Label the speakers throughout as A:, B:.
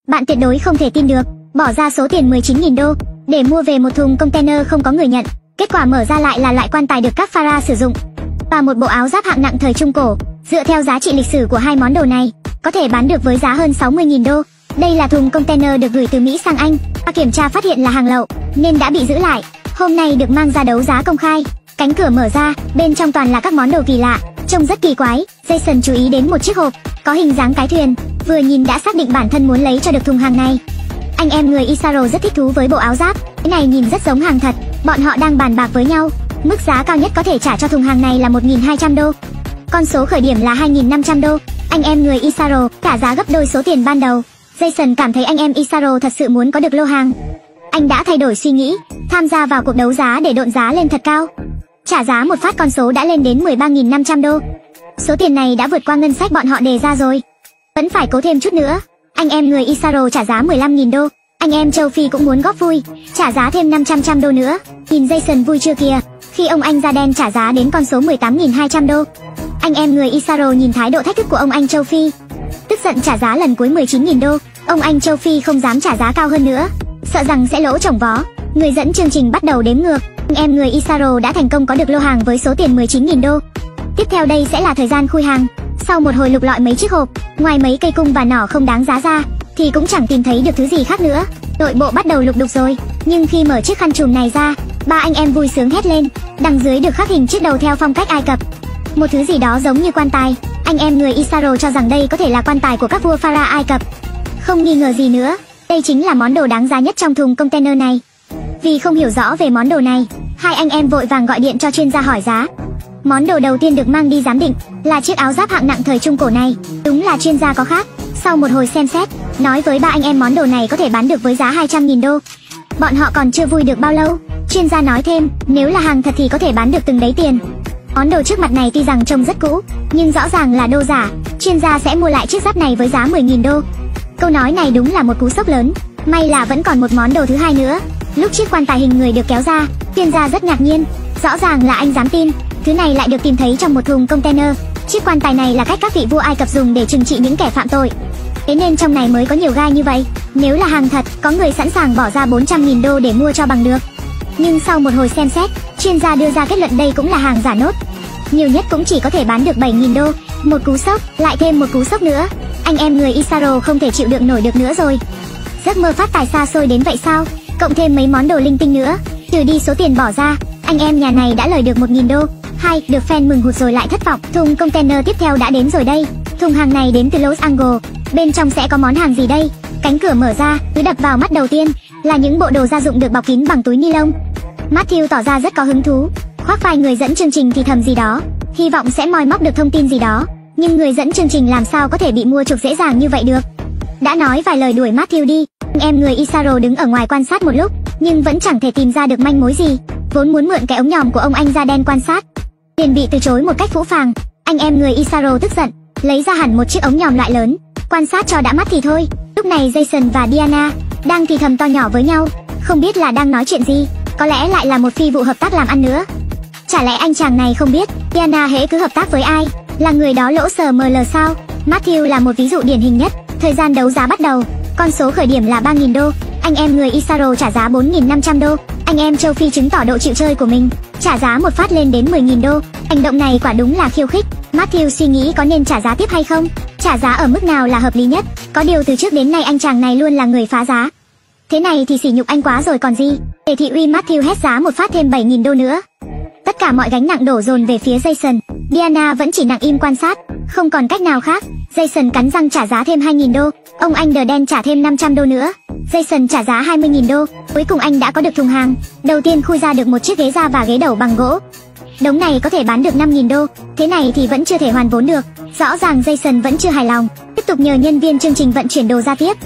A: Bạn tuyệt đối không thể tin được, bỏ ra số tiền 19.000 đô để mua về một thùng container không có người nhận. Kết quả mở ra lại là loại quan tài được các pharaoh sử dụng và một bộ áo giáp hạng nặng thời Trung Cổ. Dựa theo giá trị lịch sử của hai món đồ này, có thể bán được với giá hơn 60.000 đô. Đây là thùng container được gửi từ Mỹ sang Anh, và kiểm tra phát hiện là hàng lậu nên đã bị giữ lại. Hôm nay được mang ra đấu giá công khai. Cánh cửa mở ra, bên trong toàn là các món đồ kỳ lạ, trông rất kỳ quái. Jason chú ý đến một chiếc hộp có hình dáng cái thuyền, vừa nhìn đã xác định bản thân muốn lấy cho được thùng hàng này. Anh em người Isaro rất thích thú với bộ áo giáp, cái này nhìn rất giống hàng thật. Bọn họ đang bàn bạc với nhau, mức giá cao nhất có thể trả cho thùng hàng này là 1.200 đô. Con số khởi điểm là 2.500 đô. Anh em người Isaro trả giá gấp đôi số tiền ban đầu. Jason cảm thấy anh em Isaro thật sự muốn có được lô hàng. Anh đã thay đổi suy nghĩ, tham gia vào cuộc đấu giá để độn giá lên thật cao. Trả giá một phát con số đã lên đến 13.500 đô. Số tiền này đã vượt qua ngân sách bọn họ đề ra rồi. Vẫn phải cố thêm chút nữa. Anh em người Isaro trả giá 15.000 đô. Anh em châu Phi cũng muốn góp vui, trả giá thêm 500 đô nữa. Nhìn Jason vui chưa kìa, khi ông anh da đen trả giá đến con số 18.200 đô. Anh em người Isaro nhìn thái độ thách thức của ông anh châu Phi, tức giận trả giá lần cuối 19.000 đô. Ông anh châu Phi không dám trả giá cao hơn nữa, sợ rằng sẽ lỗ chồng vó. Người dẫn chương trình bắt đầu đếm ngược. Anh em người Isaro đã thành công có được lô hàng với số tiền 19.000 đô. Tiếp theo đây sẽ là thời gian khui hàng. Sau một hồi lục lọi mấy chiếc hộp, ngoài mấy cây cung và nỏ không đáng giá ra, thì cũng chẳng tìm thấy được thứ gì khác nữa. Nội bộ bắt đầu lục đục rồi, nhưng khi mở chiếc khăn trùm này ra, ba anh em vui sướng hét lên. Đằng dưới được khắc hình chiếc đầu theo phong cách Ai Cập, một thứ gì đó giống như quan tài. Anh em người Isaro cho rằng đây có thể là quan tài của các vua pharaoh Ai Cập. Không nghi ngờ gì nữa, đây chính là món đồ đáng giá nhất trong thùng container này. Vì không hiểu rõ về món đồ này, hai anh em vội vàng gọi điện cho chuyên gia hỏi giá. Món đồ đầu tiên được mang đi giám định là chiếc áo giáp hạng nặng thời Trung Cổ này. Đúng là chuyên gia có khác. Sau một hồi xem xét, nói với ba anh em món đồ này có thể bán được với giá 200.000 đô. Bọn họ còn chưa vui được bao lâu, chuyên gia nói thêm, nếu là hàng thật thì có thể bán được từng đấy tiền. Món đồ trước mặt này tuy rằng trông rất cũ, nhưng rõ ràng là đồ giả. Chuyên gia sẽ mua lại chiếc giáp này với giá 10.000 đô. Câu nói này đúng là một cú sốc lớn. May là vẫn còn một món đồ thứ hai nữa. Lúc chiếc quan tài hình người được kéo ra, chuyên gia rất ngạc nhiên. Rõ ràng là anh dám tin, thứ này lại được tìm thấy trong một thùng container. Chiếc quan tài này là cách các vị vua Ai Cập dùng để trừng trị những kẻ phạm tội, thế nên trong này mới có nhiều gai như vậy. Nếu là hàng thật, có người sẵn sàng bỏ ra 400.000 đô để mua cho bằng được. Nhưng sau một hồi xem xét, chuyên gia đưa ra kết luận đây cũng là hàng giả nốt. Nhiều nhất cũng chỉ có thể bán được 7.000 đô. Một cú sốc, lại thêm một cú sốc nữa. Anh em người Isaro không thể chịu đựng nổi được nữa rồi. Giấc mơ phát tài xa xôi đến vậy sao? Cộng thêm mấy món đồ linh tinh nữa, trừ đi số tiền bỏ ra, anh em nhà này đã lời được 1.000 đô. Được fan mừng hụt rồi lại thất vọng. Thùng container tiếp theo đã đến rồi đây. Thùng hàng này đến từ Los Angeles. Bên trong sẽ có món hàng gì đây? Cánh cửa mở ra, thứ đập vào mắt đầu tiên là những bộ đồ gia dụng được bọc kín bằng túi ni lông. Matthew tỏ ra rất có hứng thú, khoác vai người dẫn chương trình thì thầm gì đó, hy vọng sẽ moi móc được thông tin gì đó. Nhưng người dẫn chương trình làm sao có thể bị mua chuộc dễ dàng như vậy được. Đã nói vài lời đuổi Matthew đi. Anh em người Isaro đứng ở ngoài quan sát một lúc, nhưng vẫn chẳng thể tìm ra được manh mối gì. Vốn muốn mượn cái ống nhòm của ông anh da đen quan sát, liền bị từ chối một cách phũ phàng. Anh em người Isaro tức giận, lấy ra hẳn một chiếc ống nhòm loại lớn, quan sát cho đã mắt thì thôi. Lúc này Jason và Diana đang thì thầm to nhỏ với nhau, không biết là đang nói chuyện gì. Có lẽ lại là một phi vụ hợp tác làm ăn nữa. Chả lẽ anh chàng này không biết Diana hễ cứ hợp tác với ai là người đó lỗ sờ ml sao? Matthew là một ví dụ điển hình nhất. Thời gian đấu giá bắt đầu, con số khởi điểm là 3.000 đô. Anh em người Isaro trả giá 4.500 đô. Anh em châu Phi chứng tỏ độ chịu chơi của mình, trả giá một phát lên đến 10.000 đô. Hành động này quả đúng là khiêu khích. Matthew suy nghĩ có nên trả giá tiếp hay không, trả giá ở mức nào là hợp lý nhất. Có điều từ trước đến nay anh chàng này luôn là người phá giá. Thế này thì sỉ nhục anh quá rồi còn gì. Để thị uy, Matthew hét giá một phát thêm 7.000 đô nữa. Tất cả mọi gánh nặng đổ dồn về phía Jason. Diana vẫn chỉ nặng im quan sát, không còn cách nào khác. Jason cắn răng trả giá thêm 2.000 đô. Ông anh đờ đen trả thêm 500 đô nữa. Jason trả giá 20.000 đô. Cuối cùng anh đã có được thùng hàng. Đầu tiên khui ra được một chiếc ghế da và ghế đầu bằng gỗ. Đống này có thể bán được 5.000 đô. Thế này thì vẫn chưa thể hoàn vốn được. Rõ ràng Jason vẫn chưa hài lòng, tiếp tục nhờ nhân viên chương trình vận chuyển đồ ra tiếp.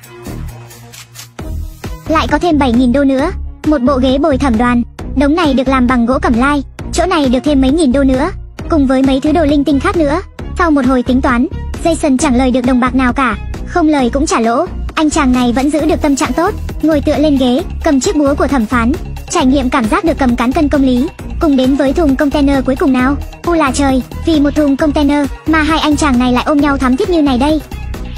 A: Lại có thêm 7.000 đô nữa. Một bộ ghế bồi thẩm đoàn. Đống này được làm bằng gỗ cẩm lai. Chỗ này được thêm mấy nghìn đô nữa, cùng với mấy thứ đồ linh tinh khác nữa. Sau một hồi tính toán, Jason chẳng lời được đồng bạc nào cả, không lời cũng trả lỗ. Anh chàng này vẫn giữ được tâm trạng tốt, ngồi tựa lên ghế, cầm chiếc búa của thẩm phán, trải nghiệm cảm giác được cầm cán cân công lý. Cùng đến với thùng container cuối cùng nào. U là trời, vì một thùng container mà hai anh chàng này lại ôm nhau thắm thiết như này đây.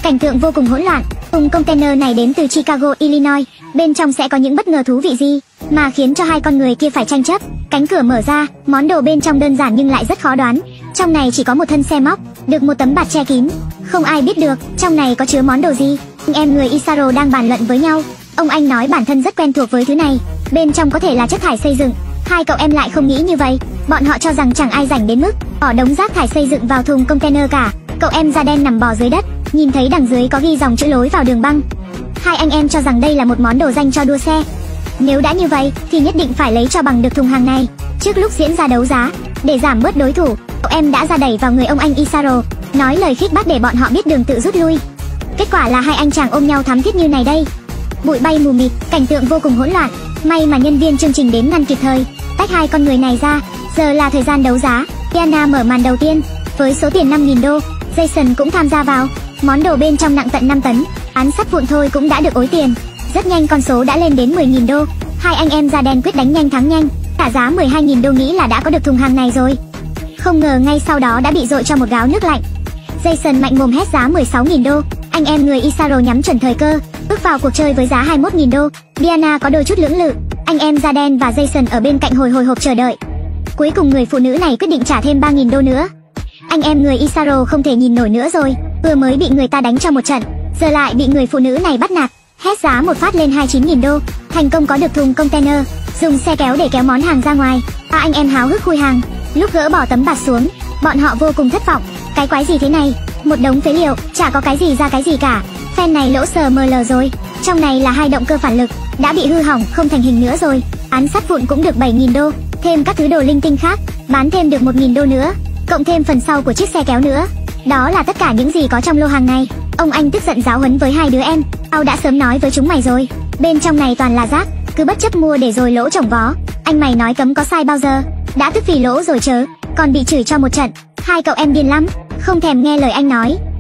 A: Cảnh tượng vô cùng hỗn loạn. Thùng container này đến từ Chicago, Illinois. Bên trong sẽ có những bất ngờ thú vị gì mà khiến cho hai con người kia phải tranh chấp? Cánh cửa mở ra, món đồ bên trong đơn giản nhưng lại rất khó đoán. Trong này chỉ có một thân xe móc, được một tấm bạt che kín. Không ai biết được trong này có chứa món đồ gì. Anh em người Isaro đang bàn luận với nhau. Ông anh nói bản thân rất quen thuộc với thứ này. Bên trong có thể là chất thải xây dựng. Hai cậu em lại không nghĩ như vậy. Bọn họ cho rằng chẳng ai rảnh đến mức bỏ đống rác thải xây dựng vào thùng container cả. Cậu em da đen nằm bò dưới đất, nhìn thấy đằng dưới có ghi dòng chữ lối vào đường băng. Hai anh em cho rằng đây là một món đồ danh cho đua xe. Nếu đã như vậy thì nhất định phải lấy cho bằng được thùng hàng này trước lúc diễn ra đấu giá. Để giảm bớt đối thủ, cậu em đã ra đẩy vào người ông anh Isaro, nói lời khích bác để bọn họ biết đường tự rút lui. Kết quả là hai anh chàng ôm nhau thắm thiết như này đây. Bụi bay mù mịt, cảnh tượng vô cùng hỗn loạn. May mà nhân viên chương trình đến ngăn kịp thời, tách hai con người này ra. Giờ là thời gian đấu giá. Diana mở màn đầu tiên với số tiền 5.000 đô. Jason cũng tham gia vào. Món đồ bên trong nặng tận 5 tấn. Án sắt vụn thôi cũng đã được ối tiền. Rất nhanh con số đã lên đến 10.000 đô. Hai anh em da đen quyết đánh nhanh thắng nhanh. Cả giá 12.000 đô nghĩ là đã có được thùng hàng này rồi. Không ngờ ngay sau đó đã bị dội cho một gáo nước lạnh. Jason mạnh mồm hét giá 16.000 đô. Anh em người Isaro nhắm chuẩn thời cơ, bước vào cuộc chơi với giá 21.000 đô. Diana có đôi chút lưỡng lự. Anh em da đen và Jason ở bên cạnh hồi hộp chờ đợi. Cuối cùng người phụ nữ này quyết định trả thêm 3.000 đô nữa. Anh em người Isaro không thể nhìn nổi nữa rồi. Vừa mới bị người ta đánh cho một trận, giờ lại bị người phụ nữ này bắt nạt. Hét giá một phát lên 29.000 đô. Thành công có được thùng container. Dùng xe kéo để kéo món hàng ra ngoài. Anh em háo hức khui hàng. Lúc gỡ bỏ tấm bạt xuống, bọn họ vô cùng thất vọng. Cái quái gì thế này? Một đống phế liệu, chả có cái gì ra cái gì cả. Phen này lỗ sờ mờ lờ rồi. Trong này là 2 động cơ phản lực, đã bị hư hỏng không thành hình nữa rồi. Án sắt vụn cũng được 7.000 đô. Thêm các thứ đồ linh tinh khác, bán thêm được 1.000 đô nữa. Cộng thêm phần sau của chiếc xe kéo nữa. Đó là tất cả những gì có trong lô hàng này. Ông anh tức giận giáo huấn với hai đứa em. Tao đã sớm nói với chúng mày rồi, bên trong này toàn là rác, cứ bất chấp mua để rồi lỗ chồng vó. Anh mày nói cấm có sai bao giờ. Đã tức vì lỗ rồi chớ, còn bị chửi cho một trận. Hai cậu em điên lắm, không thèm nghe lời anh nói.